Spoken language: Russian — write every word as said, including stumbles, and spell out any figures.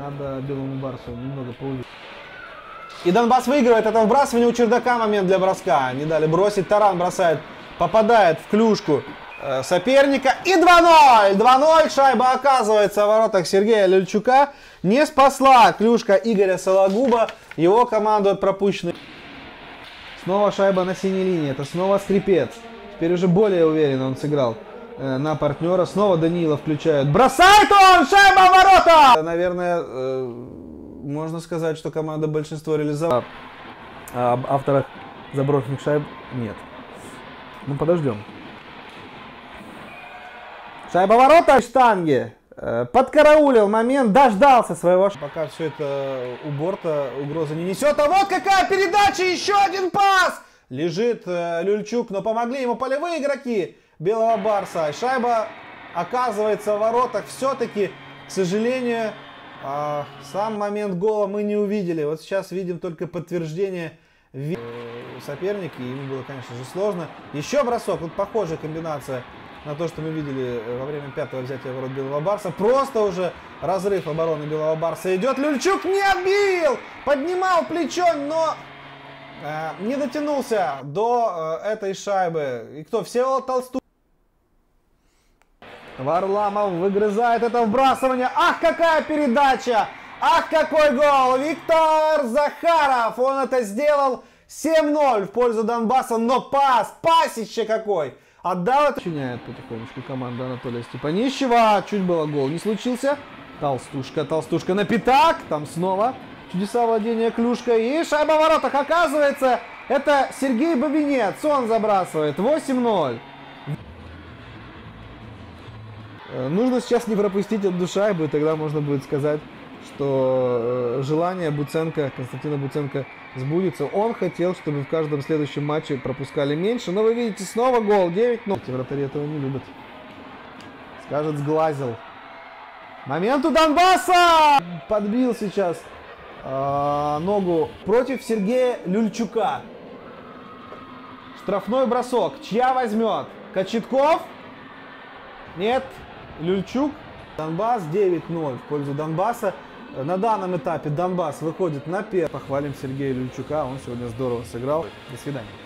Надо белому барсу немного поувеличить. И Донбасс выигрывает это вбрасывание. У Чердака момент для броска. Не дали бросить. Таран бросает. Попадает в клюшку э, соперника. И два ноль. два ноль. Шайба оказывается в воротах Сергея Люльчука. Не спасла клюшка Игоря Сологуба. Его команду от пропущенной. Снова шайба на синей линии. Это снова Скрипец. Теперь уже более уверенно он сыграл э, на партнера. Снова Данила включают. Бросает он! Шайба в ворота! Наверное... Э, Можно сказать, что команда большинство реализовала. А об авторах заброшенных шайб нет. Ну, подождем. Шайба ворота. Штанги. Подкараулил момент, дождался своего. Пока все это у борта угрозы не несет. А вот какая передача, еще один пас! Лежит Люльчук, но помогли ему полевые игроки Белого Барса. Шайба оказывается в воротах. Все-таки, к сожалению... А, сам момент гола мы не увидели. Вот сейчас видим только подтверждение соперника. Ему было, конечно же, сложно. Еще бросок. Вот похожая комбинация на то, что мы видели во время пятого взятия ворот Белого Барса. Просто уже разрыв обороны Белого Барса идет. Люльчук не отбил! Поднимал плечо, но э, не дотянулся до э, этой шайбы. И кто? Всеволод Толстух. Варламов выгрызает это вбрасывание. Ах, какая передача! Ах, какой гол! Виктор Захаров! Он это сделал. семь ноль в пользу Донбасса. Но пас! Пасище какой! Отдал это. Чиняет потихонечку команда Анатолия Степанищева. Чуть было гол не случился. Толстушка, Толстушка на пятак. Там снова чудеса владения клюшкой. И шайба в воротах. Оказывается, это Сергей Бабинец. Он забрасывает. восемь ноль. Нужно сейчас не пропустить одну шайбу, и тогда можно будет сказать, что желание Буценко, Константина Буценко сбудется. Он хотел, чтобы в каждом следующем матче пропускали меньше. Но вы видите, снова гол. девять ноль. Вратари этого не любят. Скажет, сглазил. Момент у Донбасса! Подбил сейчас э, ногу против Сергея Люльчука. Штрафной бросок. Чья возьмет? Кочетков? Нет. Люльчук. Донбасс девять ноль в пользу Донбасса. На данном этапе Донбасс выходит на первый. Похвалим Сергея Люльчука. Он сегодня здорово сыграл. До свидания.